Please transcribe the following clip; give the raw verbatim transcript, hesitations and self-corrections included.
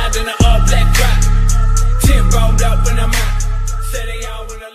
ride in an all black drop. Ten rolled up when I'm out. Say they all wanna